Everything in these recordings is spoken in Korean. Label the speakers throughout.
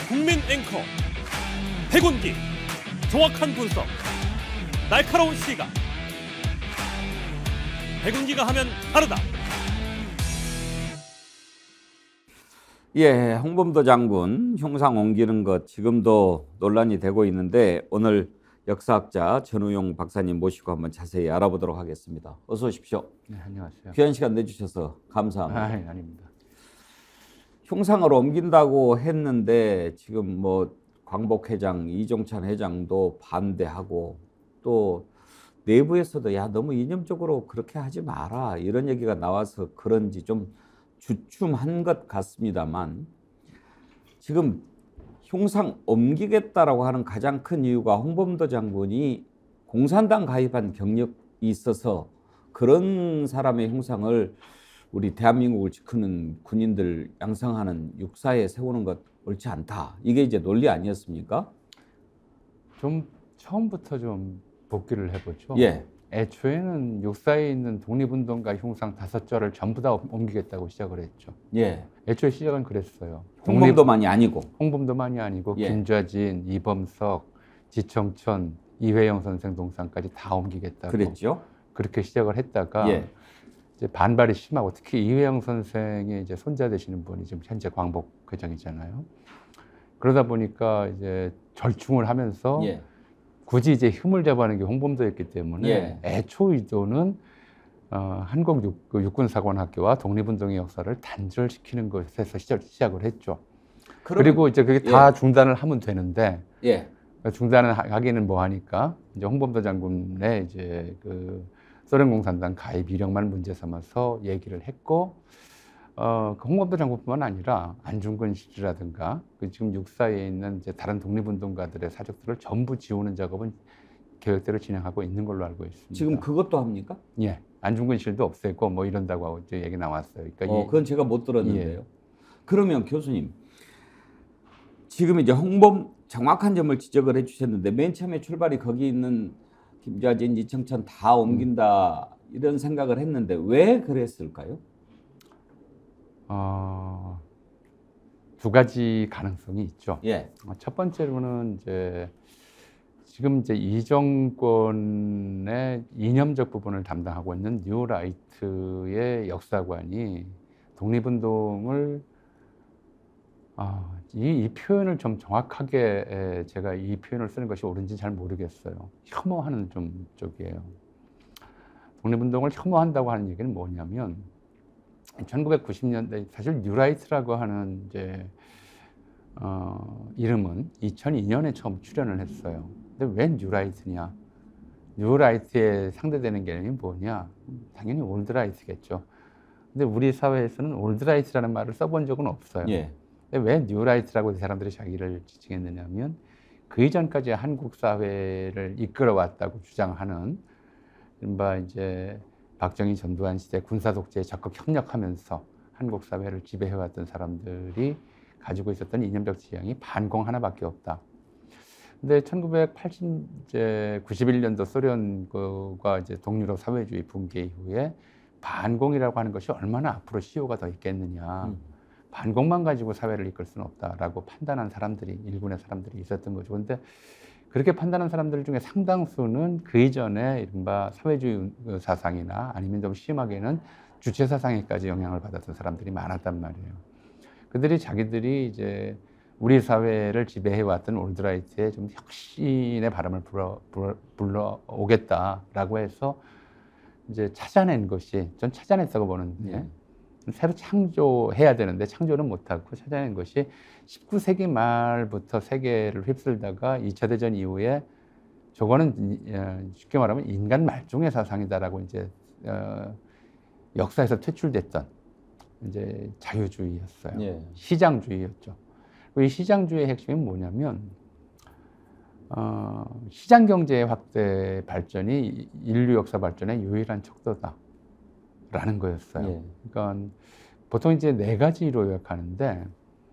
Speaker 1: 국민 앵커 백운기, 정확한 분석, 날카로운 시각. 백운기가 하면 다르다.
Speaker 2: 예, 홍범도 장군 흉상 옮기는 것 지금도 논란이 되고 있는데 오늘 역사학자 전우용 박사님 모시고 한번 자세히 알아보도록 하겠습니다. 어서 오십시오.
Speaker 3: 네, 안녕하세요.
Speaker 2: 귀한 시간 내주셔서 감사합니다.
Speaker 3: 아닙니다.
Speaker 2: 흉상을 옮긴다고 했는데 지금 뭐 광복회장, 이종찬 회장도 반대하고 또 내부에서도 야 너무 이념적으로 그렇게 하지 마라 이런 얘기가 나와서 그런지 좀 주춤한 것 같습니다만 지금 흉상 옮기겠다라고 하는 가장 큰 이유가 홍범도 장군이 공산당 가입한 경력이 있어서 그런 사람의 흉상을 우리 대한민국을 지키는 군인들 양성하는 육사에 세우는 것 옳지 않다. 이게 이제 논리 아니었습니까?
Speaker 3: 좀 처음부터 좀 복귀를 해보죠.
Speaker 2: 예.
Speaker 3: 애초에는 육사에 있는 독립운동가 흉상 5절을 전부 다 옮기겠다고 시작을 했죠.
Speaker 2: 예.
Speaker 3: 애초에 시작은 그랬어요.
Speaker 2: 홍범도만이 아니고.
Speaker 3: 홍범도만이 아니고
Speaker 2: 예.
Speaker 3: 김좌진, 이범석, 지청천, 이회영 선생 동상까지 다 옮기겠다고.
Speaker 2: 그랬죠.
Speaker 3: 그렇게 시작을 했다가
Speaker 2: 예.
Speaker 3: 이제 반발이 심하고 특히 이회영 선생의 이제 손자 되시는 분이 지금 현재 광복회장이잖아요. 그러다 보니까 이제 절충을 하면서
Speaker 2: 예.
Speaker 3: 굳이 이제 흠을 잡아하는 게 홍범도였기 때문에
Speaker 2: 예.
Speaker 3: 애초 의도는 한국 육군사관학교와 독립운동의 역사를 단절시키는 것에서 시작을 했죠. 그리고 이제 그게 다 중단을 하면 되는데
Speaker 2: 예.
Speaker 3: 중단을 하기는 뭐 하니까 이제 홍범도 장군의 이제 그 소련 공산당 가입 이력만 문제 삼아서 얘기를 했고 그 홍범도 장군뿐만 아니라 안중근 씨라든가 그 지금 육사에 있는 이제 다른 독립운동가들의 사적들을 전부 지우는 작업은 계획대로 진행하고 있는 걸로 알고 있습니다.
Speaker 2: 지금 그것도 합니까?
Speaker 3: 예, 안중근 씨도 없애고 뭐 이런다고 하고 이제 얘기 나왔어요. 그러니까
Speaker 2: 그건 제가 못 들었는데요.
Speaker 3: 예.
Speaker 2: 그러면 교수님, 지금 이제 정확한 점을 지적을 해주셨는데 맨 처음에 출발이 거기 있는 김좌진, 이청천 다 옮긴다 이런 생각을 했는데 왜 그랬을까요?
Speaker 3: 두 가지 가능성이 있죠.
Speaker 2: 예.
Speaker 3: 첫 번째로는 이제 지금 이제 이 정권의 이념적 부분을 담당하고 있는 뉴라이트의 역사관이 독립운동을 이 표현을 좀 정확하게 제가 이 표현을 쓰는 것이 옳은지 잘 모르겠어요. 혐오하는 좀 쪽이에요. 독립운동을 혐오한다고 하는 얘기는 뭐냐면 1990년대 사실 뉴라이트라고 하는 이제 이름은 2002년에 처음 출연을 했어요. 근데 왜 뉴라이트냐? 뉴라이트에 상대되는 개념이 뭐냐? 당연히 올드라이트겠죠. 근데 우리 사회에서는 올드라이트라는 말을 써본 적은 없어요.
Speaker 2: 예.
Speaker 3: 근데 왜 뉴라이트라고 사람들이 자기를 지칭했느냐면 그 이전까지 한국 사회를 이끌어왔다고 주장하는 이른바 이제 박정희 전두환 시대 군사 독재에 적극 협력하면서 한국 사회를 지배해왔던 사람들이 가지고 있었던 이념적 지향이 반공 하나밖에 없다. 근데 1991년도 소련과 이제 동유럽 사회주의 붕괴 이후에 반공이라고 하는 것이 얼마나 앞으로 시효가 더 있겠느냐. 반공만 가지고 사회를 이끌 수는 없다라고 판단한 사람들이 일군의 사람들이 있었던 거죠. 근데 그렇게 판단한 사람들 중에 상당수는 그 이전에 이른바 사회주의 사상이나 아니면 좀 심하게는 주체 사상에까지 영향을 받았던 사람들이 많았단 말이에요. 그들이 자기들이 이제 우리 사회를 지배해왔던 올드라이트에 좀 혁신의 바람을 불러오겠다라고 해서 이제 찾아낸 것이, 전 찾아냈다고 보는데, 새로 창조해야 되는데 창조는 못하고 찾아낸 것이 19세기 말부터 세계를 휩쓸다가 2차 대전 이후에 저거는 쉽게 말하면 인간 말종의 사상이다라고 이제 역사에서 퇴출됐던 이제 자유주의였어요.
Speaker 2: 예.
Speaker 3: 시장주의였죠. 이 시장주의의 핵심이 뭐냐면 시장 경제의 확대 발전이 인류 역사 발전의 유일한 척도다라는 거였어요.
Speaker 2: 예.
Speaker 3: 그러니까 보통 이제 4가지로 요약하는데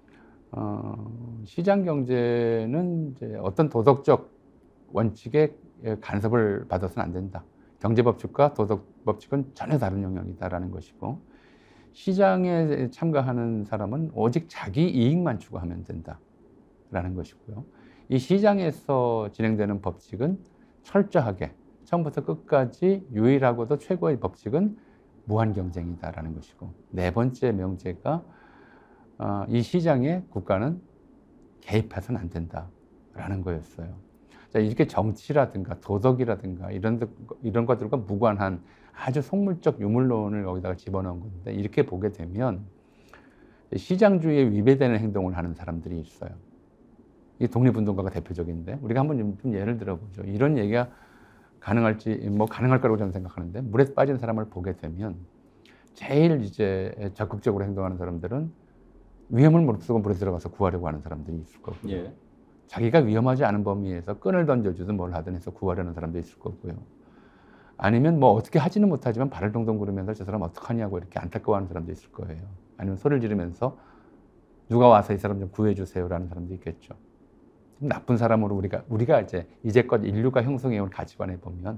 Speaker 3: 시장 경제는 이제 어떤 도덕적 원칙에 간섭을 받아서는 안 된다. 경제 법칙과 도덕 법칙은 전혀 다른 영역이다라는 것이고, 시장에 참가하는 사람은 오직 자기 이익만 추구하면 된다. 된다라는 것이고요. 이 시장에서 진행되는 법칙은 철저하게 처음부터 끝까지 유일하고도 최고의 법칙은 무한 경쟁이다라는 것이고, 네 번째 명제가 이 시장에 국가는 개입해서는 안 된다라는 거였어요. 자, 이렇게 정치라든가 도덕이라든가 이런 것들과 무관한 아주 속물적 유물론을 여기다가 집어넣은 건데, 이렇게 보게 되면 시장주의에 위배되는 행동을 하는 사람들이 있어요. 이 독립운동가가 대표적인데, 우리가 한번 좀 예를 들어보죠. 이런 얘기가 가능할지, 가능할 거라고 저는 생각하는데, 물에 빠진 사람을 보게 되면 제일 이제 적극적으로 행동하는 사람들은 위험을 무릅쓰고 물에 들어가서 구하려고 하는 사람들이 있을 거고요.
Speaker 2: 예.
Speaker 3: 자기가 위험하지 않은 범위에서 끈을 던져주든 뭘 하든 해서 구하려는 사람도 있을 거고요. 아니면 뭐 어떻게 하지는 못하지만 발을 동동 구르면서 저 사람 어떡하냐고 이렇게 안타까워하는 사람도 있을 거예요. 아니면 소리를 지르면서 누가 와서 이 사람 좀 구해주세요라는 사람도 있겠죠. 나쁜 사람으로 우리가 이제 이제껏 인류가 형성해온 가치관에 보면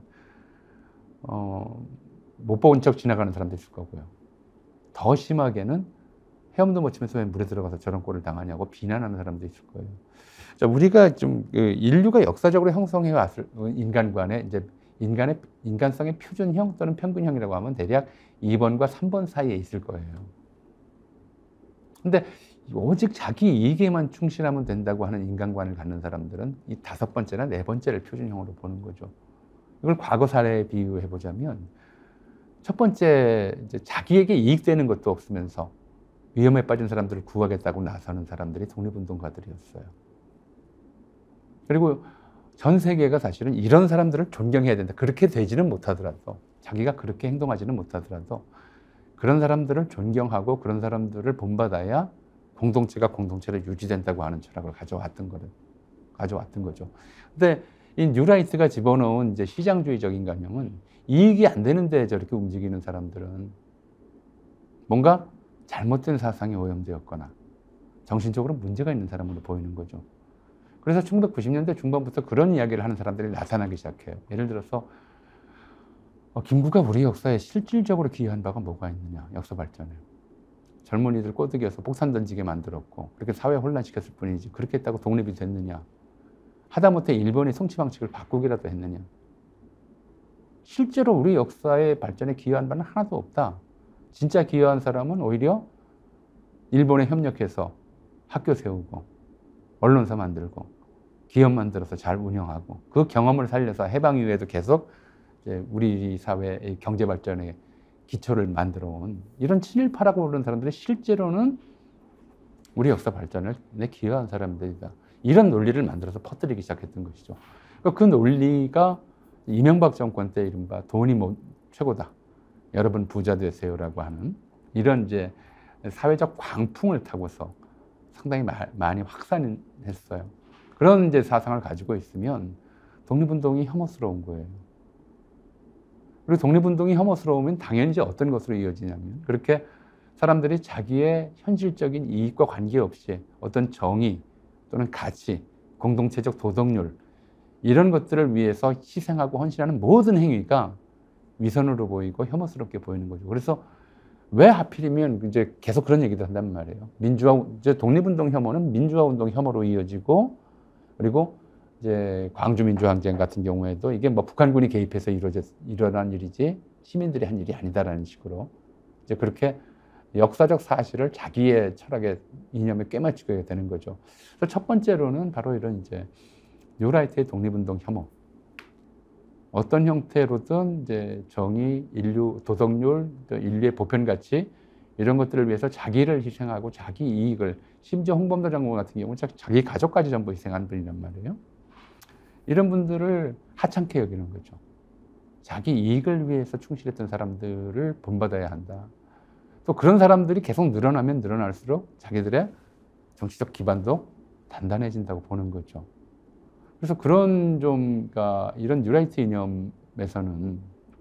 Speaker 3: 못 본 척 지나가는 사람도 있을 거고요. 더 심하게는 헤엄도 못 치면서 왜 물에 들어가서 저런 꼴을 당하냐고 비난하는 사람도 있을 거예요. 자, 우리가 좀 인류가 역사적으로 형성해 왔을 인간관에 이제 인간성의 표준형 또는 평균형이라고 하면 대략 2번과 3번 사이에 있을 거예요. 근데 오직 자기 이익에만 충실하면 된다고 하는 인간관을 갖는 사람들은 이 5번째나 4번째를 표준형으로 보는 거죠. 이걸 과거 사례에 비유해 보자면, 첫 번째 이제 자기에게 이익되는 것도 없으면서 위험에 빠진 사람들을 구하겠다고 나서는 사람들이 독립운동가들이었어요. 그리고 전 세계가 사실은 이런 사람들을 존경해야 된다. 그렇게 되지는 못하더라도, 자기가 그렇게 행동하지는 못하더라도 그런 사람들을 존경하고 그런 사람들을 본받아야 공동체가 공동체로 유지된다고 하는 철학을 가져왔던 거죠. 근데 이 뉴라이트가 집어넣은 이제 시장주의적인 관념은 이익이 안 되는데 저렇게 움직이는 사람들은 뭔가 잘못된 사상이 오염되었거나 정신적으로 문제가 있는 사람으로 보이는 거죠. 그래서 1990년대 중반부터 그런 이야기를 하는 사람들이 나타나기 시작해요. 예를 들어서 김구가 우리 역사에 실질적으로 기여한 바가 뭐가 있느냐, 역사 발전에. 젊은이들 꼬드겨서 폭탄 던지게 만들었고 그렇게 사회 혼란시켰을 뿐이지 그렇게 했다고 독립이 됐느냐. 하다못해 일본의 통치 방식을 바꾸기라도 했느냐. 실제로 우리 역사의 발전에 기여한 바는 하나도 없다. 진짜 기여한 사람은 오히려 일본에 협력해서 학교 세우고 언론사 만들고 기업 만들어서 잘 운영하고 그 경험을 살려서 해방 이후에도 계속 이제 우리 사회의 경제 발전에 기초를 만들어 온 이런 친일파라고 부르는 사람들이 실제로는 우리 역사 발전에 기여한 사람들이다. 이런 논리를 만들어서 퍼뜨리기 시작했던 것이죠. 그 논리가 이명박 정권 때 이른바 돈이 최고다. 여러분 부자 되세요라고 하는 이런 이제 사회적 광풍을 타고서 상당히 많이 확산했어요. 그런 이제 사상을 가지고 있으면 독립운동이 혐오스러운 거예요. 그리고 독립운동이 혐오스러우면 당연히 이제 어떤 것으로 이어지냐면 그렇게 사람들이 자기의 현실적인 이익과 관계없이 어떤 정의 또는 가치, 공동체적 도덕률 이런 것들을 위해서 희생하고 헌신하는 모든 행위가 위선으로 보이고 혐오스럽게 보이는 거죠. 그래서 왜 하필이면 이제 계속 그런 얘기도 한단 말이에요. 이제 독립운동 혐오는 민주화운동 혐오로 이어지고 그리고 이제 광주민주항쟁 같은 경우에도 이게 뭐 북한군이 개입해서 일어난 일이지 시민들이 한 일이 아니다라는 식으로 이제 그렇게 역사적 사실을 자기의 철학의 이념에 꿰맞추게 되는 거죠. 그래서 첫 번째로는 바로 이런 이제 뉴라이트의 독립운동 혐오. 어떤 형태로든 이제 정의, 인류, 도덕률, 인류의 보편 가치 이런 것들을 위해서 자기를 희생하고 자기 이익을 심지어 홍범도 장군 같은 경우는 자기 가족까지 전부 희생한 분이란 말이에요. 이런 분들을 하찮게 여기는 거죠. 자기 이익을 위해서 충실했던 사람들을 본받아야 한다. 또 그런 사람들이 계속 늘어나면 늘어날수록 자기들의 정치적 기반도 단단해진다고 보는 거죠. 그래서 그런 그러니까 이런 뉴라이트 이념에서는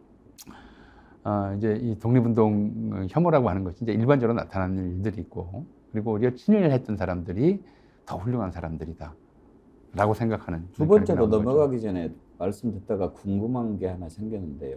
Speaker 3: 이제 이 독립운동 혐오라고 하는 것이 이제 일반적으로 나타나는 일들이 있고 그리고 오히려 친일했던 사람들이 더 훌륭한 사람들이다. 라고 생각하는.
Speaker 2: 두 번째로 넘어가기 전에 말씀 듣다가 궁금한 게 하나 생겼는데요.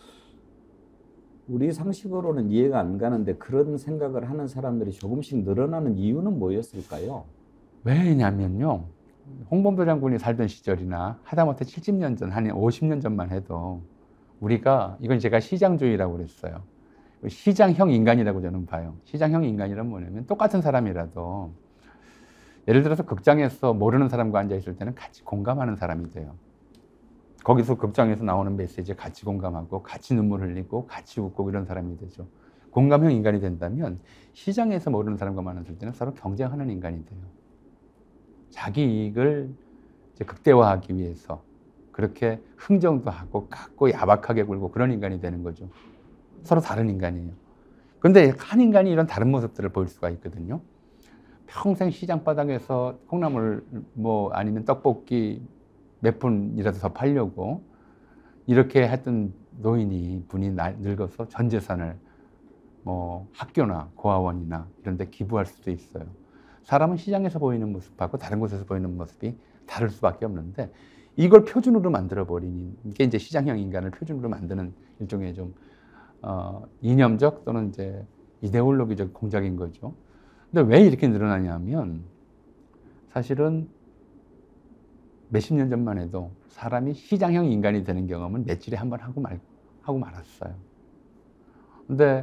Speaker 2: 우리 상식으로는 이해가 안 가는데 그런 생각을 하는 사람들이 조금씩 늘어나는 이유는 뭐였을까요?
Speaker 3: 왜냐면요. 홍범도 장군이 살던 시절이나 하다못해 70년 전, 한 50년 전만 해도 우리가, 이건 제가 시장주의라고 그랬어요. 시장형 인간이라고 저는 봐요. 시장형 인간이란 뭐냐면 똑같은 사람이라도 예를 들어서 극장에서 모르는 사람과 앉아있을 때는 같이 공감하는 사람이 돼요. 거기서 극장에서 나오는 메시지에 같이 공감하고 같이 눈물 흘리고 같이 웃고 이런 사람이 되죠. 공감형 인간이 된다면 시장에서 모르는 사람과 만났을 때는 서로 경쟁하는 인간이 돼요. 자기 이익을 이제 극대화하기 위해서 그렇게 흥정도 하고 갖고 야박하게 굴고 그런 인간이 되는 거죠. 서로 다른 인간이에요. 그런데 한 인간이 이런 다른 모습들을 보일 수가 있거든요. 평생 시장 바닥에서 콩나물 뭐 아니면 떡볶이 몇 푼이라도 더 팔려고 이렇게 했던 분이 늙어서 전 재산을 뭐 학교나 고아원이나 이런 데 기부할 수도 있어요. 사람은 시장에서 보이는 모습하고 다른 곳에서 보이는 모습이 다를 수밖에 없는데 이걸 표준으로 만들어버리는 게 이제 시장형 인간을 표준으로 만드는 일종의 좀 이념적 또는 이제 이데올로기적 공작인 거죠. 근데 왜 이렇게 늘어나냐면 사실은 몇십 년 전만 해도 사람이 시장형 인간이 되는 경험은 며칠에 한 번 하고 말았어요. 근데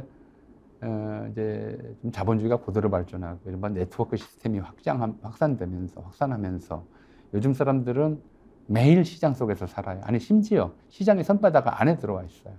Speaker 3: 이제 좀 자본주의가 고도로 발전하고 이런 네트워크 시스템이 확산하면서 요즘 사람들은 매일 시장 속에서 살아요. 아니 심지어 시장의 손바닥 안에 들어와 있어요.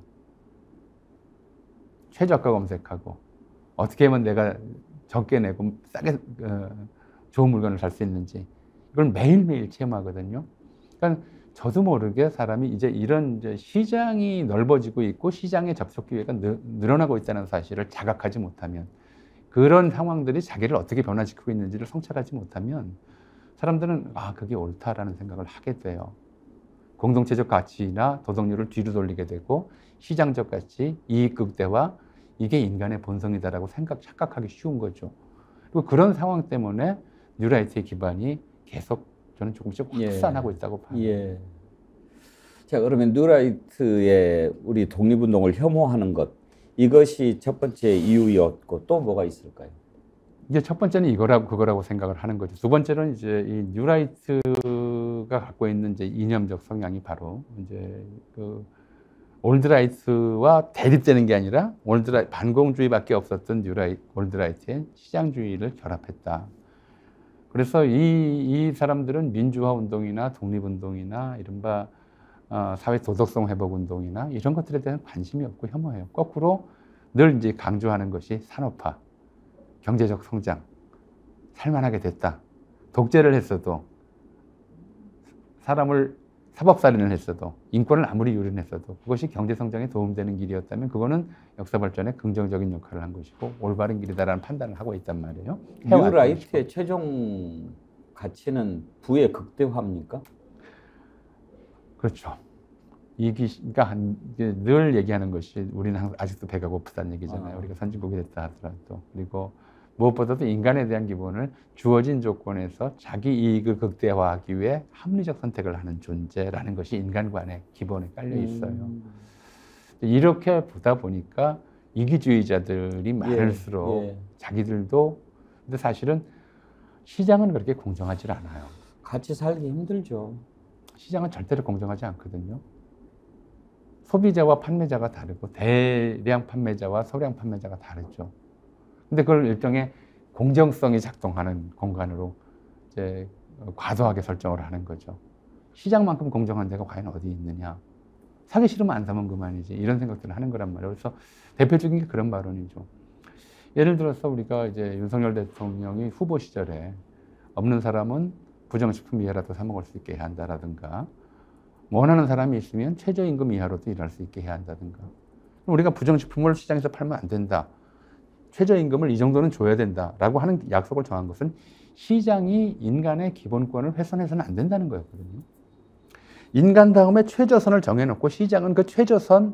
Speaker 3: 최저가 검색하고 어떻게 하면 내가 적게 내고 싸게 좋은 물건을 살 수 있는지 이걸 매일매일 체험하거든요. 그러니까 저도 모르게 사람이 이제 이런 이제 시장이 넓어지고 있고 시장의 접촉 기회가 늘어나고 있다는 사실을 자각하지 못하면 그런 상황들이 자기를 어떻게 변화시키고 있는지를 성찰하지 못하면 사람들은 그게 옳다라는 생각을 하게 돼요. 공동체적 가치나 도덕률을 뒤로 돌리게 되고 시장적 가치, 이익 극대화 이게 인간의 본성이다라고 착각하기 쉬운 거죠. 그리고 그런 상황 때문에 뉴라이트의 기반이 계속 저는 조금씩 확산하고 있다고 봐요.
Speaker 2: 예. 자, 그러면 뉴라이트의 우리 독립운동을 혐오하는 것 이것이 첫 번째 이유였고 또 뭐가 있을까요?
Speaker 3: 이제 첫 번째는 이거라고 그거라고 생각을 하는 거죠. 두 번째는 이제 이 뉴라이트가 갖고 있는 이제 이념적 성향이 바로 이제 그 올드라이트와 대립되는 게 아니라 반공주의밖에 없었던 올드라이트의 시장주의를 결합했다. 그래서 이 사람들은 민주화 운동이나 독립운동이나 이른바 사회 도덕성 회복 운동이나 이런 것들에 대한 관심이 없고 혐오해요. 거꾸로 늘 이제 강조하는 것이 산업화, 경제적 성장, 살만하게 됐다. 독재를 했어도 사람을 사법살인을 했어도 인권을 아무리 유린했어도 그것이 경제성장에 도움되는 길이었다면 그거는 역사 발전에 긍정적인 역할을 한 것이고 올바른 길이다라는 판단을 하고 있단 말이에요.
Speaker 2: 뉴라이트의 최종 가치는 부의 극대화입니까?
Speaker 3: 그렇죠. 그러니까 늘 얘기하는 것이 우리는 아직도 배가 고프다는 얘기잖아요. 우리가 선진국이 됐다 하더라도. 그리고 무엇보다도 인간에 대한 기본을 주어진 조건에서 자기 이익을 극대화하기 위해 합리적 선택을 하는 존재라는 것이 인간관의 기본에 깔려 있어요. 이렇게 보다 보니까 이기주의자들이 많을수록 자기들도 근데 사실은 시장은 그렇게 공정하지 않아요.
Speaker 2: 같이 살기 힘들죠.
Speaker 3: 시장은 절대로 공정하지 않거든요. 소비자와 판매자가 다르고 대량 판매자와 소량 판매자가 다르죠. 근데 그걸 일종의 공정성이 작동하는 공간으로 이제 과도하게 설정을 하는 거죠. 시장만큼 공정한 데가 과연 어디 있느냐. 사기 싫으면 안 사면 그만이지. 이런 생각들을 하는 거란 말이에요. 그래서 대표적인 게 그런 발언이죠. 예를 들어서 우리가 이제 윤석열 대통령이 후보 시절에 없는 사람은 부정식품 이하라도 사 먹을 수 있게 해야 한다라든가 원하는 사람이 있으면 최저임금 이하로도 일할 수 있게 해야 한다든가 우리가 부정식품을 시장에서 팔면 안 된다. 최저임금을 이 정도는 줘야 된다라고 하는 약속을 정한 것은 시장이 인간의 기본권을 훼손해서는 안 된다는 거였거든요. 인간 다음에 최저선을 정해놓고 시장은 그 최저선이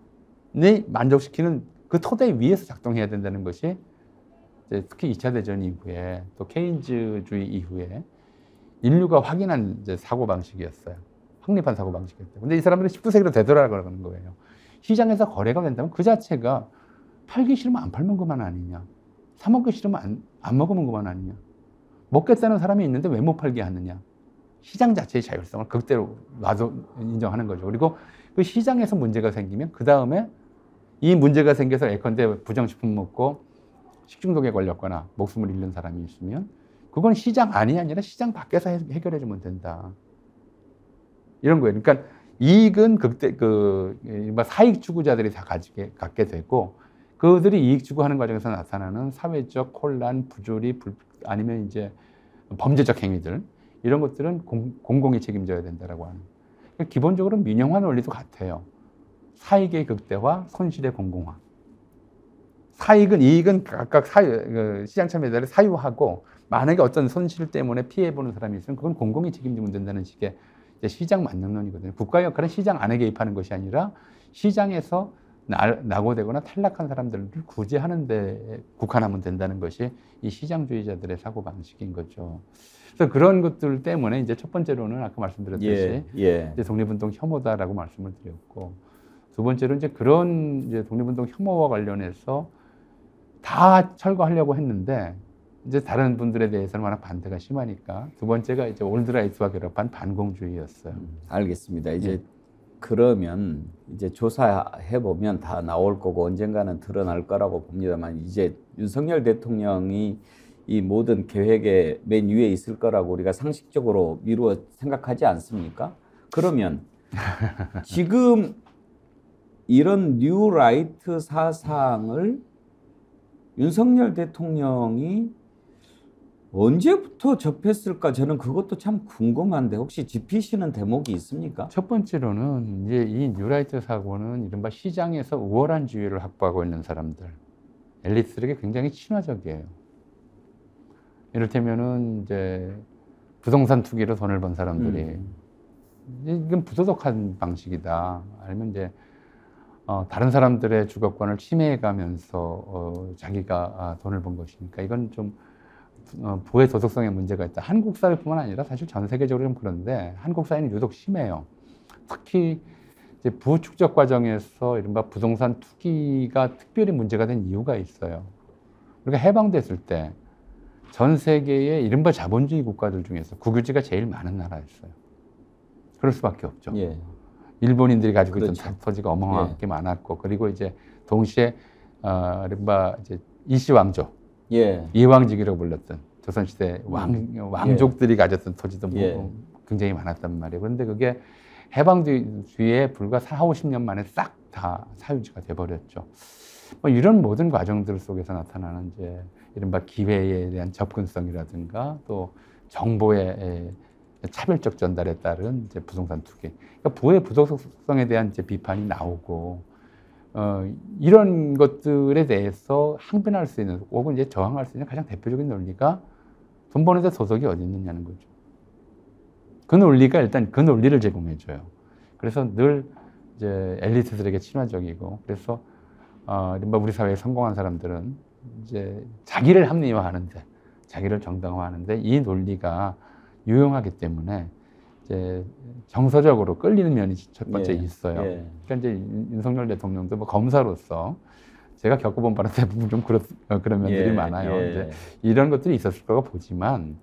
Speaker 3: 만족시키는 그 토대 위에서 작동해야 된다는 것이 이제 특히 2차 대전 이후에 또 케인즈주의 이후에 인류가 확인한 이제 사고방식이었어요. 확립한 사고방식이었어요. 근데 이 사람들은 19세기로 되돌아가는 거예요. 시장에서 거래가 된다면 그 자체가 팔기 싫으면 안 팔면 그만 아니냐. 사 먹기 싫으면 안 먹으면 그만 아니냐. 먹겠다는 사람이 있는데 왜 못 팔게 하느냐. 시장 자체의 자율성을 극대로 놔도 인정하는 거죠. 그리고 그 시장에서 문제가 생기면 그 다음에 이 문제가 생겨서 예컨대 부정식품 먹고 식중독에 걸렸거나 목숨을 잃는 사람이 있으면 그건 시장 안이 아니라 시장 밖에서 해결해 주면 된다. 이런 거예요. 그러니까 이익은 사익 추구자들이 다 갖게 되고 그들이 이익 추구하는 과정에서 나타나는 사회적 혼란, 부조리, 아니면 이제 범죄적 행위들 이런 것들은 공공이 책임져야 된다라고 하는. 그러니까 기본적으로 민영화 논리도 같아요. 사익의 극대화, 손실의 공공화. 이익은 각각 시장 참여자들이 사유하고 만약에 어떤 손실 때문에 피해보는 사람이 있으면 그건 공공이 책임지면 된다는 식의 시장 만능론이거든요. 국가의 역할은 시장 안에 개입하는 것이 아니라 시장에서 낙오되거나 탈락한 사람들을 구제하는 데 국한하면 된다는 것이 이 시장주의자들의 사고방식인 거죠. 그래서 그런 것들 때문에 이제 첫 번째로는 아까 말씀드렸듯이 이제 독립운동 혐오다라고 말씀을 드렸고 두 번째로 이제 그런 이제 독립운동 혐오와 관련해서 다 철거하려고 했는데 이제 다른 분들에 대해서는 워낙 반대가 심하니까 두 번째가 이제 올드라이트와 결합한 반공주의였어요.
Speaker 2: 알겠습니다. 이제 그러면 이제 조사해 보면 다 나올 거고 언젠가는 드러날 거라고 봅니다만 이제 윤석열 대통령이 이 모든 계획의 맨 위에 있을 거라고 우리가 상식적으로 미루어 생각하지 않습니까? 그러면 지금 이런 뉴라이트 사상을 윤석열 대통령이 언제부터 접했을까? 저는 그것도 참 궁금한데 혹시 짚으시는 대목이 있습니까?
Speaker 3: 첫 번째로는 이제 이 뉴라이트 사고는 이른바 시장에서 우월한 지위를 확보하고 있는 사람들, 엘리트들에게 굉장히 친화적이에요. 이를테면은 이제 부동산 투기로 돈을 번 사람들이 이건 부도덕한 방식이다. 아니면 이제 다른 사람들의 주거권을 침해해가면서 자기가 돈을 번 것이니까 이건 좀 부의 도덕성에 문제가 있다. 한국 사회뿐만 아니라 사실 전 세계적으로 좀 그런데 한국 사회는 유독 심해요. 특히 이제 부 축적 과정에서 이른바 부동산 투기가 특별히 문제가 된 이유가 있어요. 우리가 해방됐을 때 전 세계의 이른바 자본주의 국가들 중에서 국유지가 제일 많은 나라였어요. 그럴 수밖에 없죠.
Speaker 2: 예.
Speaker 3: 일본인들이 가지고
Speaker 2: 그렇죠.
Speaker 3: 있던 토지가 어마어마하게 많았고 그리고 이제 동시에 이른바 이제 이시왕조, 이왕직이라고 불렸던 조선시대 왕족들이 가졌던 토지도 굉장히 많았단 말이에요. 그런데 그게 해방 뒤에 불과 40-50년 만에 싹 다 사유지가 돼버렸죠. 뭐 이런 모든 과정들 속에서 나타나는 이제 이른바 기회에 대한 접근성이라든가 또 정보의 차별적 전달에 따른 이제 부동산 투기. 그러니까 부의 부도덕성에 대한 이제 비판이 나오고, 이런 것들에 대해서 항변할 수 있는, 혹은 이제 저항할 수 있는 가장 대표적인 논리가 돈 버는 데 도덕이 어디 있느냐는 거죠. 그 논리가 일단 그 논리를 제공해줘요. 그래서 늘 이제 엘리트들에게 친화적이고, 그래서, 이른바 우리 사회에 성공한 사람들은 이제 자기를 합리화하는데, 자기를 정당화하는데 이 논리가 유용하기 때문에 이제 정서적으로 끌리는 면이 첫 번째 있어요. 그러니까 이제 윤석열 대통령도 뭐 검사로서 제가 겪어본 바는 대부분 좀 그런 면들이 많아요. 이제 이런 것들이 있었을 거라고 보지만,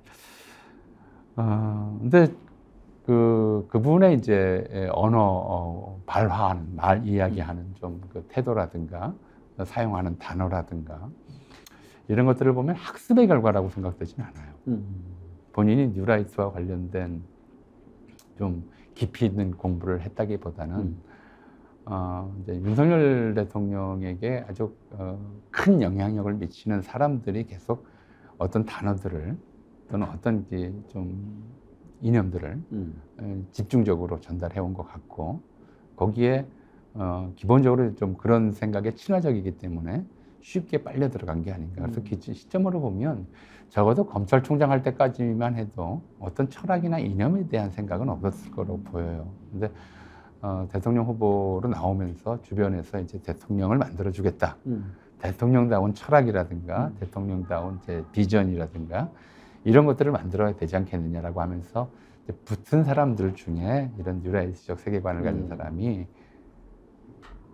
Speaker 3: 근데 그분의 이제 언어 발화하는 말 이야기하는 좀 그 태도라든가 사용하는 단어라든가 이런 것들을 보면 학습의 결과라고 생각되지는 않아요. 본인이 뉴라이트와 관련된 좀 깊이 있는 공부를 했다기보다는 이제 윤석열 대통령에게 아주 큰 영향력을 미치는 사람들이 계속 어떤 단어들을 또는 어떤 좀 이념들을 집중적으로 전달해 온 것 같고, 거기에 기본적으로 좀 그런 생각에 친화적이기 때문에 쉽게 빨려 들어간 게 아닌가. 그래서 시점으로 보면 적어도 검찰총장 할 때까지만 해도 어떤 철학이나 이념에 대한 생각은 없었을 거라고 보여요. 근데 대통령 후보로 나오면서 주변에서 이제 대통령을 만들어 주겠다. 대통령다운 철학이라든가 대통령다운 이제 비전이라든가 이런 것들을 만들어야 되지 않겠느냐라고 하면서 이제 붙은 사람들 중에 이런 뉴라이트적 세계관을 가진 사람이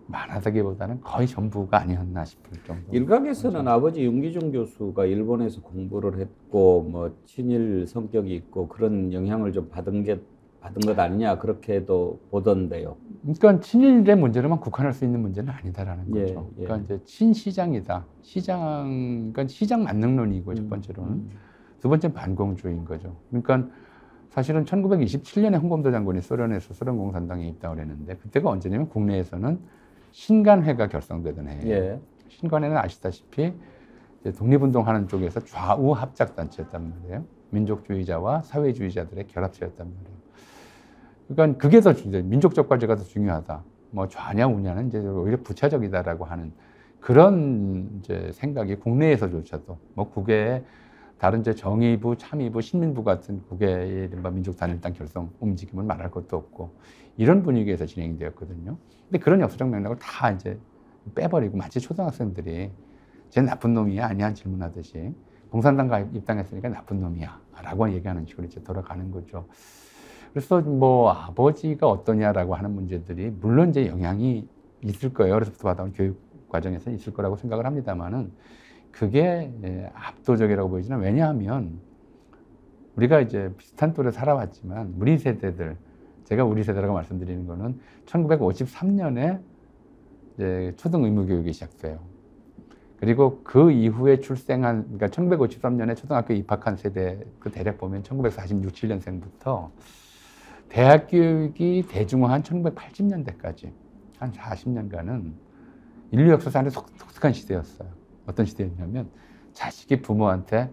Speaker 3: 많아다기보다는 거의 전부가 아니었나 싶을 정도.
Speaker 2: 일각에서는 아버지 윤기중 교수가 일본에서 공부를 했고 뭐 친일 성격이 있고 그런 영향을 좀 받은 것 아니냐 그렇게도 보던데요.
Speaker 3: 그러니까 친일의 문제로만 국한할 수 있는 문제는 아니다라는
Speaker 2: 예,
Speaker 3: 거죠.
Speaker 2: 예.
Speaker 3: 그러니까 이제 친시장이다. 그러니까 시장 만능론이고 첫 번째로는. 두 번째는 반공주의인 거죠. 그러니까 사실은 1927년에 홍범도 장군이 소련에서 소련 공산당에 입당을 했는데 그때가 언제냐면 국내에서는 신간회가 결성되던 해예요.
Speaker 2: 예.
Speaker 3: 신간회는 아시다시피 이제 독립운동하는 쪽에서 좌우 합작 단체였단 말이에요. 민족주의자와 사회주의자들의 결합체였단 말이에요. 그러니까 그게 더 민족적 과제가 더 중요하다. 뭐 좌냐 우냐는 이제 오히려 부차적이다라고 하는 그런 이제 생각이 국내에서조차도 뭐 국외에 다른 이제 정의부, 참의부, 신민부 같은 국외의 민족 단일당 결성 움직임을 말할 것도 없고 이런 분위기에서 진행이 되었거든요. 근데 그런 역사적 맥락을 다 이제 빼버리고 마치 초등학생들이 쟤 나쁜 놈이야 아니야 질문하듯이 공산당 입당했으니까 나쁜 놈이야 라고 얘기하는 식으로 이제 돌아가는 거죠. 그래서 뭐 아버지가 어떠냐라고 하는 문제들이 물론 이제 영향이 있을 거예요. 어려서부터 받아온 교육 과정에서 있을 거라고 생각을 합니다만은 그게 압도적이라고 보이지는 왜냐하면 우리가 이제 비슷한 또래 살아왔지만 우리 세대들 제가 우리 세대라고 말씀드리는 거는 1953년에 이제 초등 의무 교육이 시작돼요. 그리고 그 이후에 출생한 그러니까 1953년에 초등학교 입학한 세대 그 대략 보면 1946, 7년생부터 대학 교육이 대중화한 1980년대까지 한 40년간은 인류 역사상 아주 독특한 시대였어요. 어떤 시대였냐면 자식이 부모한테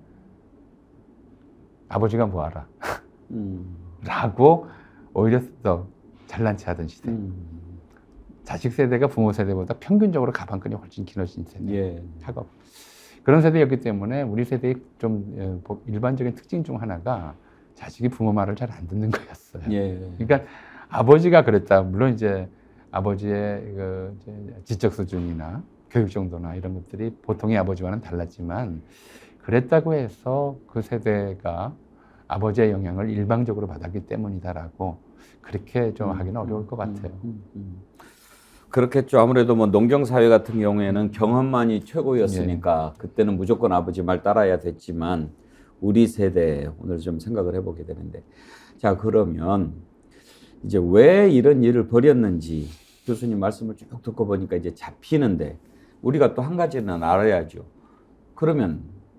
Speaker 3: 아버지가 뭐하라 라고 오히려 더 잘난 체 하던 시대. 자식 세대가 부모 세대보다 평균적으로 가방끈이 훨씬 길어진 세대.
Speaker 2: 예.
Speaker 3: 학업. 그런 세대였기 때문에 우리 세대의 좀 일반적인 특징 중 하나가 자식이 부모 말을 잘 안 듣는 거였어요.
Speaker 2: 예.
Speaker 3: 그러니까 아버지가 그랬다. 물론 이제 아버지의 그 지적 수준이나 교육 정도나 이런 것들이 보통의 아버지와는 달랐지만 그랬다고 해서 그 세대가 아버지의 영향을 일방적으로 받았기 때문이다라고 그렇게 좀 하기는 어려울 것 같아요.
Speaker 2: 그렇겠죠. 아무래도 뭐 농경사회 같은 경우에는 경험만이 최고였으니까
Speaker 3: 예.
Speaker 2: 그때는 무조건 아버지 말 따라야 됐지만 우리 세대 오늘 좀 생각을 해보게 되는데 자 그러면 이제 왜 이런 일을 벌였는지 교수님 말씀을 쭉 듣고 보니까 이제 잡히는데 우리가 또 한 가지는 알아야죠. 그러면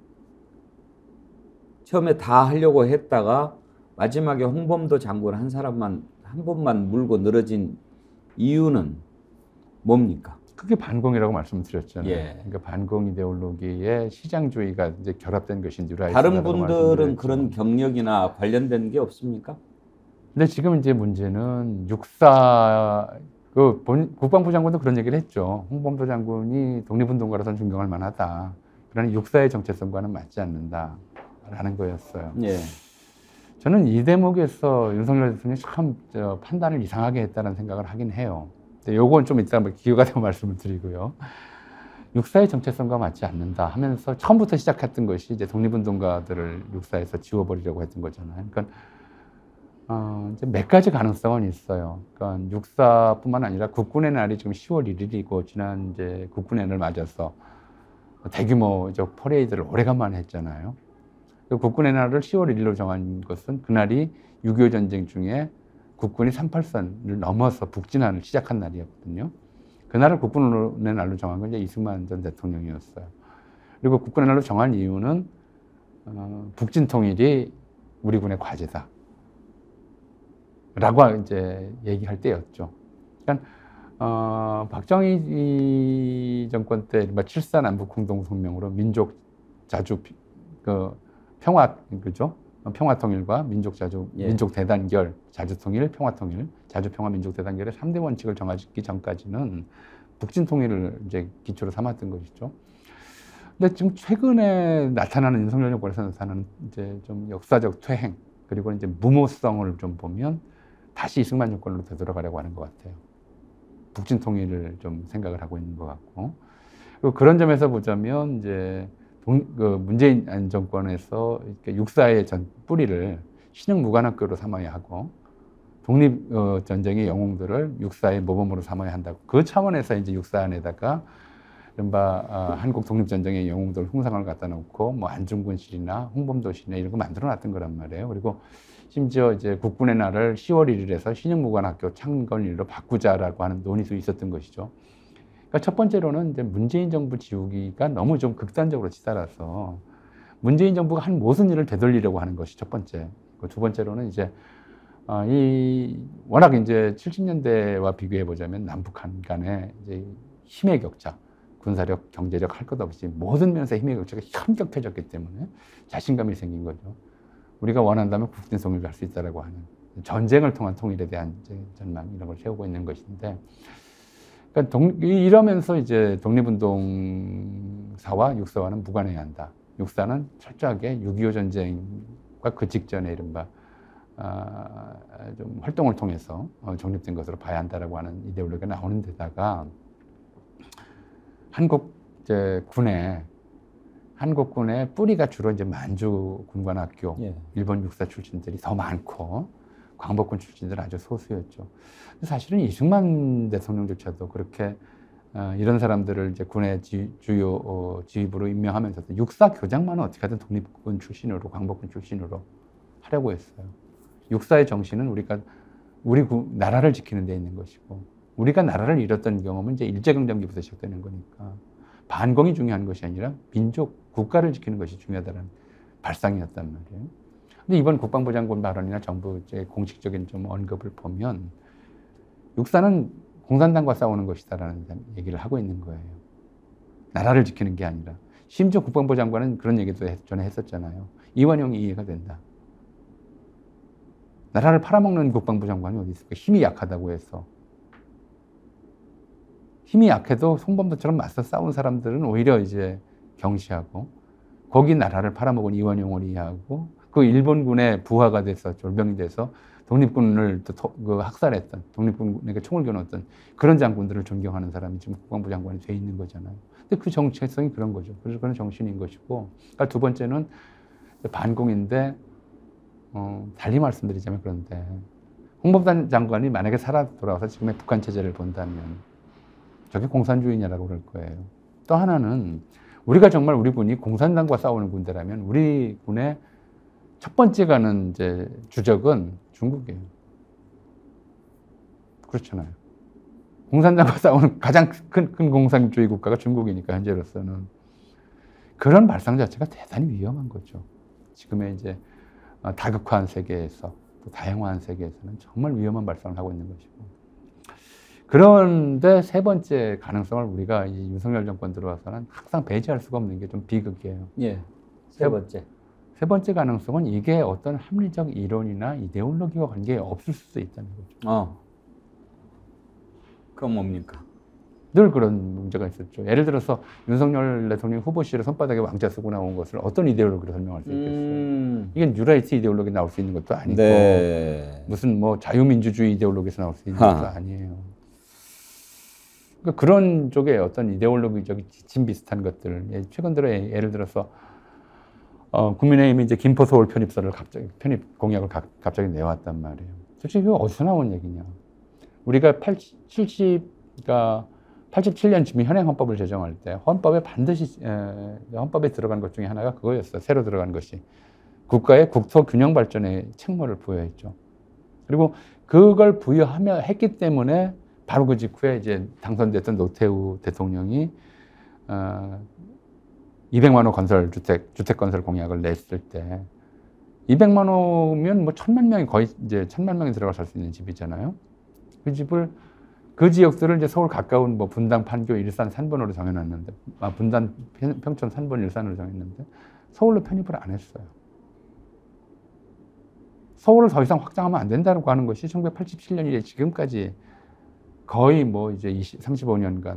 Speaker 2: 처음에 다 하려고 했다가 마지막에 홍범도 장군 한 분만 물고 늘어진 이유는 뭡니까?
Speaker 3: 그게 반공이라고 말씀드렸잖아요.
Speaker 2: 예.
Speaker 3: 그러니까 반공 이데올로기에 시장주의가 이제 결합된 것이 뉴라이트라고
Speaker 2: 다른 분들은 그런 경력이나 관련된 게 없습니까?
Speaker 3: 근데 지금 이제 문제는 국방부 장관도 그런 얘기를 했죠. 홍범도 장군이 독립운동가로서는 존경할 만하다. 그러나 육사의 정체성과는 맞지 않는다라는 거였어요.
Speaker 2: 예.
Speaker 3: 저는 이 대목에서 윤석열 대통령이 참 판단을 이상하게 했다는 생각을 하긴 해요. 근데 요건 좀 이따 기회가 되면 말씀을 드리고요. 육사의 정체성과 맞지 않는다 하면서 처음부터 시작했던 것이 이제 독립운동가들을 육사에서 지워버리려고 했던 거잖아요. 그러니까 이제 몇 가지 가능성은 있어요. 그러니까 육사뿐만 아니라 국군의 날이 지금 10월 1일이고 지난 이제 국군의 날을 맞아서 대규모 퍼레이드를 오래간만에 했잖아요. 국군의 날을 10월 1일로 정한 것은 그날이 6.25 전쟁 중에 국군이 38선을 넘어서 북진환을 시작한 날이었거든요. 그날을 국군의 날로 정한 건 이제 이승만 전 대통령이었어요. 그리고 국군의 날로 정한 이유는 북진 통일이 우리 군의 과제다. 라고 이제 얘기할 때였죠. 그러니까 박정희 정권 때 7.4 남북공동성명으로 민족 자주 평화 그죠? 평화 통일과 민족 자주
Speaker 2: 예.
Speaker 3: 민족 대단결, 자주 통일, 평화 통일, 자주 평화 민족 대단결의 3대 원칙을 정하기 전까지는 북진 통일을 이제 기초로 삼았던 것이죠. 근데 지금 최근에 나타나는 윤석열 정권에서 나타나는 이제 좀 역사적 퇴행 그리고 이제 무모성을 좀 보면 다시 이승만 정권으로 되돌아가려고 하는 것 같아요. 북진 통일을 좀 생각을 하고 있는 것 같고 그리고 그런 점에서 보자면 이제 문재인 정권에서 육사의 전 뿌리를 신형 무관학교로 삼아야 하고 독립 전쟁의 영웅들을 육사의 모범으로 삼아야 한다고. 그 차원에서 이제 육사 안에다가 이른바 한국 독립 전쟁의 영웅들 흉상을 갖다 놓고 뭐 안중근실이나 홍범도실이나 이런 거 만들어 놨던 거란 말이에요. 그리고 심지어 이제 국군의 날을 10월 1일에서 신영무관학교 창건일로 바꾸자라고 하는 논의도 있었던 것이죠. 그러니까 첫 번째로는 이제 문재인 정부 지우기가 너무 좀 극단적으로 치달아서 문재인 정부가 한 모든 일을 되돌리려고 하는 것이 첫 번째. 두 번째로는 이제 워낙 이제 70년대와 비교해 보자면 남북한 간의 이제 힘의 격차, 군사력, 경제력 할 것 없이 모든 면에서 힘의 격차가 현격해졌기 때문에 자신감이 생긴 거죠. 우리가 원한다면 국진 통일을 할 수 있다라고 하는 전쟁을 통한 통일에 대한 이제 전망 이런 걸 세우고 있는 것인데, 그러니까 이러면서 이제 독립운동사와 육사와는 무관해야 한다. 육사는 철저하게 6.25 전쟁과 그 직전에 이른바 좀 활동을 통해서 정립된 것으로 봐야 한다라고 하는 이데올로기가 나오는 데다가 한국군의 뿌리가 주로 이제 만주 군관학교,
Speaker 2: 예.
Speaker 3: 일본 육사 출신들이 더 많고 광복군 출신들은 아주 소수였죠. 사실은 이승만 대통령조차도 그렇게 이런 사람들을 이제 군의 주요 지휘부로 임명하면서도 육사 교장만은 어떻게든 독립군 출신으로, 광복군 출신으로 하려고 했어요. 육사의 정신은 우리 나라를 지키는 데 있는 것이고, 우리가 나라를 잃었던 경험은 이제 일제강점기부터 시작되는 거니까 반공이 중요한 것이 아니라 민족, 국가를 지키는 것이 중요하다는 발상이었단 말이에요. 근데 이번 국방부 장관 발언이나 정부 이제 공식적인 좀 언급을 보면 육사는 공산당과 싸우는 것이다라는 얘기를 하고 있는 거예요. 나라를 지키는 게 아니라. 심지어 국방부 장관은 그런 얘기도 전에 했었잖아요. 이완용이 이해가 된다. 나라를 팔아먹는 국방부 장관이 어디 있을까? 힘이 약하다고 해서. 힘이 약해도 송범도처럼 맞서 싸운 사람들은 오히려 이제 경시하고, 거기 나라를 팔아먹은 이완용을 이해하고, 그 일본군의 부하가 돼서 졸병이 돼서 독립군을 학살했던, 독립군에게 총을 겨눴던 그런 장군들을 존경하는 사람이 지금 국방부 장관이 돼 있는 거잖아요. 근데 그 정체성이 그런 거죠. 그래서 그런 정신인 것이고, 그러니까 두 번째는 반공인데, 달리 말씀드리자면 그런데 홍범도 장관이 만약에 살아 돌아와서 지금의 북한 체제를 본다면 저게 공산주의냐라고 그럴 거예요. 또 하나는 우리가 정말 우리 군이 공산당과 싸우는 군대라면 우리 군의 첫 번째 가는 이제 주적은 중국이에요. 그렇잖아요. 공산당과 싸우는 가장 큰 공산주의 국가가 중국이니까 현재로서는 그런 발상 자체가 대단히 위험한 거죠. 지금의 이제 다극화한 세계에서, 또 다양화한 세계에서는 정말 위험한 발상을 하고 있는 것이고. 그런데 세 번째 가능성을 우리가 이 윤석열 정권 들어와서는 항상 배제할 수가 없는 게 좀 비극이에요.
Speaker 2: 예. 세 번째.
Speaker 3: 세 번째 가능성은 이게 어떤 합리적 이론이나 이데올로기와 관계 없을 수도 있다는 거죠.
Speaker 2: 그건 뭡니까?
Speaker 3: 늘 그런 문제가 있었죠. 예를 들어서 윤석열 대통령 후보실에 손바닥에 왕자 쓰고 나온 것을 어떤 이데올로기로 설명할 수 있겠어요? 이게 뉴라이트 이데올로기 나올 수 있는 것도 아니고,
Speaker 2: 네.
Speaker 3: 무슨 뭐 자유민주주의 이데올로기에서 나올 수 있는 것도 아니에요. 그러니까 그런 쪽에 어떤 이데올로기적 지침 비슷한 것들, 최근 들어 예를 들어서 국민의힘이 이제 김포 서울 편입 공약을 갑자기 내왔단 말이에요. 솔직히 그거 어디서 나온 얘기냐? 우리가 87년 지금 현행 헌법을 제정할 때 헌법에 반드시 헌법에 들어간 것 중에 하나가 그거였어요. 새로 들어간 것이 국가의 국토 균형 발전에 책무를 부여했죠. 그리고 그걸 했기 때문에 바로 그 직후에 이제 당선됐던 노태우 대통령이 200만 호 건설 주택 건설 공약을 냈을 때 200만 호면 뭐 1000만 명이 거의 이제 1000만 명이 들어가 살 수 있는 집이잖아요. 그 지역들을 이제 서울 가까운 뭐 분당, 판교, 일산, 산번으로 정해놨는데, 분당, 평촌, 산번, 일산으로 정했는데 서울로 편입을 안 했어요. 서울을 더 이상 확장하면 안 된다고 하는 것이 1987년 이래 지금까지 거의 뭐 이제 35년간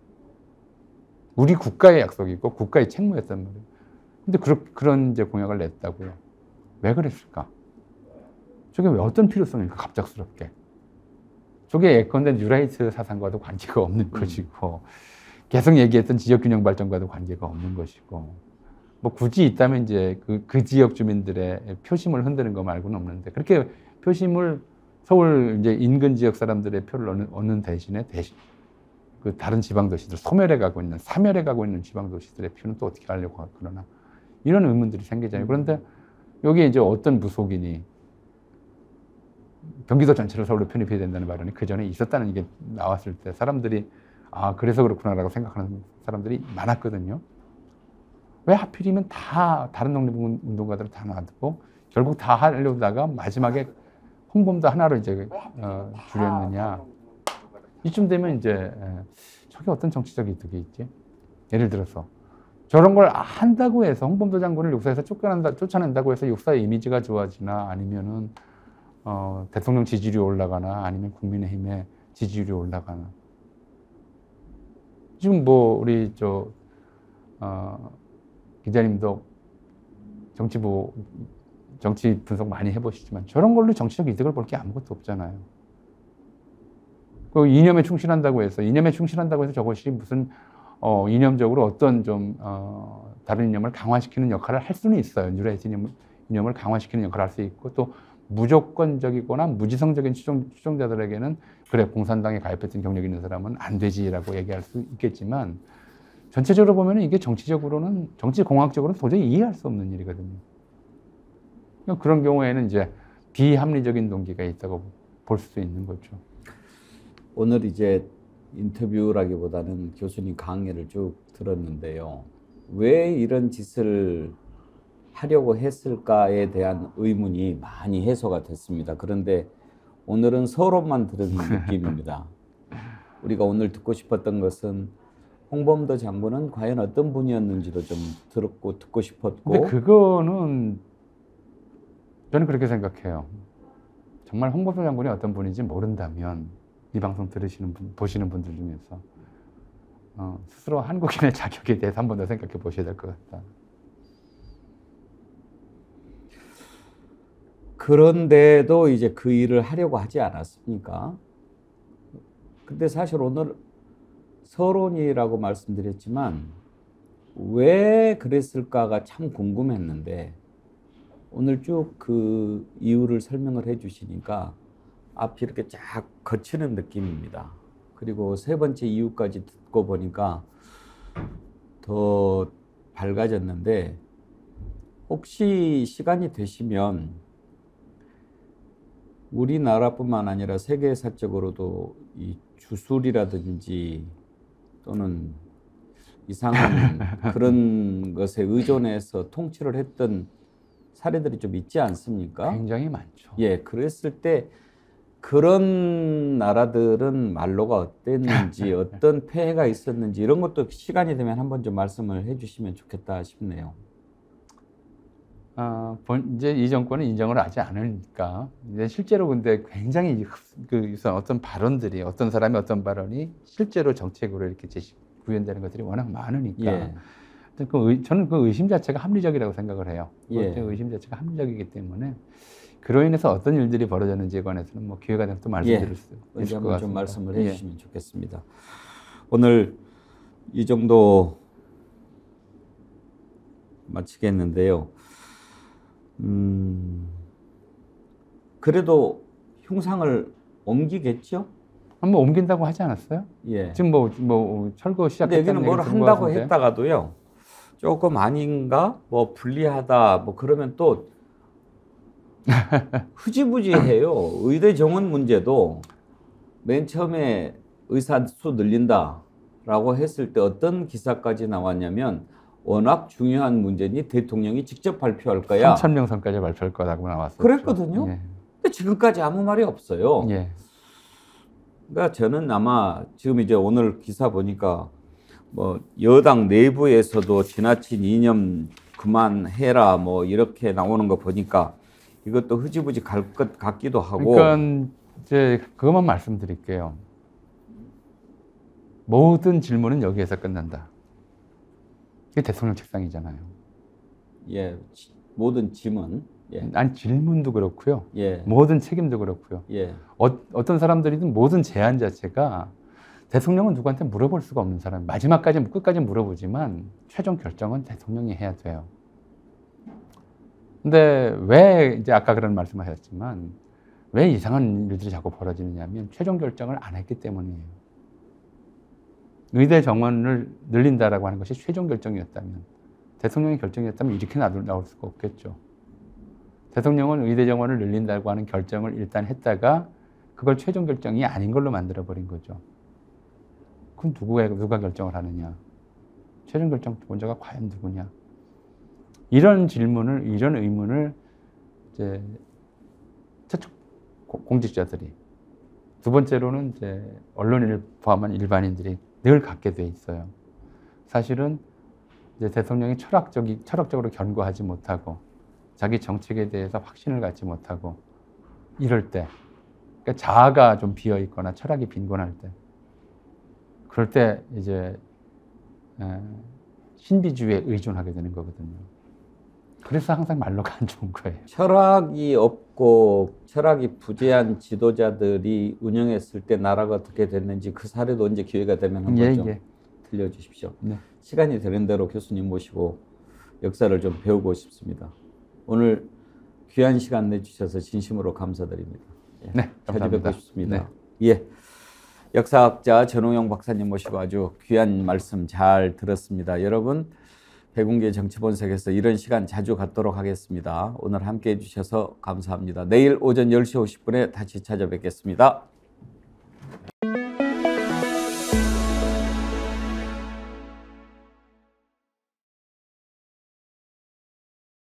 Speaker 3: 우리 국가의 약속이고 국가의 책무였단 말이에요. 근데 그런 이제 공약을 냈다고요. 왜 그랬을까? 저게 왜 어떤 필요성일까? 갑작스럽게. 저게 예컨대 뉴라이트 사상과도 관계가 없는 것이고, 계속 얘기했던 지역균형 발전과도 관계가 없는 것이고, 뭐 굳이 있다면 이제 그 지역 주민들의 표심을 흔드는 거 말고는 없는데, 그렇게 표심을 서울 이제 인근 지역 사람들의 표를 얻는 대신에 그 다른 지방 도시들, 소멸해 가고 있는, 사멸해 가고 있는 지방 도시들의 표는 또 어떻게 하려고 그러나 이런 의문들이 생기잖아요. 그런데 여기에 이제 어떤 무속인이 경기도 전체를 서울로 편입해야 된다는 발언이 그 전에 있었다는 게 나왔을 때 사람들이 아 그래서 그렇구나라고 생각하는 사람들이 많았거든요. 왜 하필이면 다 다른 독립운동가들을 다 놔두고 결국 다 하려다가 마지막에 홍범도 하나로 이제 줄였느냐. 이쯤 되면 이제 저게 어떤 정치적 이득이 있지? 예를 들어서 저런 걸 한다고 해서 홍범도 장군을 역사에서 쫓아낸다고 해서 역사의 이미지가 좋아지나 아니면은 대통령 지지율이 올라가나 아니면 국민의힘의 지지율이 올라가나. 지금 뭐 우리 기자님도 정치 분석 많이 해보시지만 저런 걸로 정치적 이득을 볼 게 아무것도 없잖아요. 그 이념에 충실한다고 해서 저것이 무슨 이념적으로 어떤 좀 다른 이념을 강화시키는 역할을 할 수는 있어요. 유래 이념을 강화시키는 역할을 할 수 있고 또 무조건적이거나 무지성적인 추종자들에게는 그래 공산당에 가입했던 경력이 있는 사람은 안 되지라고 얘기할 수 있겠지만 전체적으로 보면 이게 정치공학적으로는 도저히 이해할 수 없는 일이거든요. 그런 경우에는 이제 비합리적인 동기가 있다고 볼 수 있는 거죠.
Speaker 2: 오늘 이제 인터뷰라기보다는 교수님 강의를 쭉 들었는데요. 왜 이런 짓을 하려고 했을까에 대한 의문이 많이 해소가 됐습니다. 그런데 오늘은 서론만 들은 느낌입니다. 우리가 오늘 듣고 싶었던 것은 홍범도 장군은 과연 어떤 분이었는지도 좀 듣고 싶었고.
Speaker 3: 근데 그거는 저는 그렇게 생각해요. 정말 홍범도 장군이 어떤 분인지 모른다면 이 방송 보시는 분들 중에서 스스로 한국인의 자격에 대해서 한 번 더 생각해 보셔야 될 것 같다.
Speaker 2: 그런데도 이제 그 일을 하려고 하지 않았습니까? 근데 사실 오늘 서론이라고 말씀드렸지만 왜 그랬을까가 참 궁금했는데 오늘 쭉 그 이유를 설명을 해 주시니까 앞이 이렇게 쫙 거치는 느낌입니다. 그리고 세 번째 이유까지 듣고 보니까 더 밝아졌는데 혹시 시간이 되시면 우리나라뿐만 아니라 세계사적으로도 이 주술이라든지 또는 이상한 그런 것에 의존해서 통치를 했던 사례들이 좀 있지 않습니까?
Speaker 3: 굉장히 많죠.
Speaker 2: 예, 그랬을 때 그런 나라들은 말로가 어땠는지 어떤 폐해가 있었는지 이런 것도 시간이 되면 한번 좀 말씀을 해주시면 좋겠다 싶네요.
Speaker 3: 이제 이 정권은 인정을 하지 않으니까 이제 실제로 근데 굉장히 어떤 발언들이 어떤 사람의 어떤 발언이 실제로 정책으로 이렇게 구현되는 것들이 워낙 많으니까
Speaker 2: 예.
Speaker 3: 저는 그 의심 자체가 합리적이라고 생각을 해요.
Speaker 2: 예.
Speaker 3: 의심 자체가 합리적이기 때문에 그로 인해서 어떤 일들이 벌어졌는지에 관해서는 뭐 기회가 되면 또 말씀드릴 수 있을 것 같습니다.
Speaker 2: 좀 말씀을 해주시면 좋겠습니다. 오늘 이 정도 마치겠는데요. 그래도 흉상을 옮기겠죠?
Speaker 3: 한번 옮긴다고 하지 않았어요?
Speaker 2: 예.
Speaker 3: 지금 뭐 철거 시작했다는
Speaker 2: 여기는 뭘 한다고 했다가도요. 조금 아닌가? 뭐 불리하다. 뭐 그러면 또 흐지부지해요. 의대 정원 문제도 맨 처음에 의사 수 늘린다라고 했을 때 어떤 기사까지 나왔냐면 워낙 중요한 문제니 대통령이 직접 발표할 거야.
Speaker 3: 3,000명 선까지 발표할 거라고 나왔었죠.
Speaker 2: 그랬거든요.
Speaker 3: 예.
Speaker 2: 근데 지금까지 아무 말이 없어요.
Speaker 3: 예.
Speaker 2: 그러니까 저는 아마 지금 이제 오늘 기사 보니까 뭐 여당 내부에서도 지나친 이념 그만해라 뭐 이렇게 나오는 거 보니까 이것도 흐지부지 갈 것 같기도 하고.
Speaker 3: 그러니까 이제 그것만 말씀드릴게요. 모든 질문은 여기에서 끝난다. 이게 대통령 책상이잖아요.
Speaker 2: 예, 모든 짐은. 예.
Speaker 3: 아니 질문도 그렇고요.
Speaker 2: 예.
Speaker 3: 모든 책임도 그렇고요.
Speaker 2: 예.
Speaker 3: 어떤 사람들이든 모든 제안 자체가 대통령은 누구한테 물어볼 수가 없는 사람. 마지막까지 끝까지 물어보지만 최종 결정은 대통령이 해야 돼요. 근데 왜 이제 아까 그런 말씀하셨지만 왜 이상한 일들이 자꾸 벌어지느냐면 최종 결정을 안 했기 때문이에요. 의대 정원을 늘린다라고 하는 것이 최종 결정이었다면, 대통령의 결정이었다면 이렇게 나올 수가 없겠죠. 대통령은 의대 정원을 늘린다고 하는 결정을 일단 했다가 그걸 최종 결정이 아닌 걸로 만들어버린 거죠. 그럼 누가 결정을 하느냐? 최종 결정 원자가 과연 누구냐? 이런 질문을, 이런 의문을 이제 최초 공직자들이, 두 번째로는 이제 언론인을 포함한 일반인들이 늘 갖게 돼 있어요. 사실은 이제 대통령이 철학적으로 견고하지 못하고 자기 정책에 대해서 확신을 갖지 못하고 이럴 때, 그러니까 자아가 좀 비어 있거나 철학이 빈곤할 때, 그럴 때 이제 신비주의에 의존하게 되는 거거든요. 그래서 항상 말로가 안 좋은 거예요.
Speaker 2: 철학이 없고 철학이 부재한 지도자들이 운영했을 때 나라가 어떻게 됐는지 그 사례도 언제 기회가 되면 한번 좀 들려주십시오.
Speaker 3: 네.
Speaker 2: 시간이 되는 대로 교수님 모시고 역사를 좀 배우고 싶습니다. 오늘 귀한 시간 내주셔서 진심으로 감사드립니다. 예,
Speaker 3: 네,
Speaker 2: 자주
Speaker 3: 감사합니다.
Speaker 2: 뵙고 싶습니다.
Speaker 3: 네.
Speaker 2: 예, 역사학자 전홍영 박사님 모시고 아주 귀한 말씀 잘 들었습니다. 여러분, 백운기의 정치본색에서 이런 시간 자주 갖도록 하겠습니다. 오늘 함께해 주셔서 감사합니다. 내일 오전 10시 50분에 다시 찾아뵙겠습니다.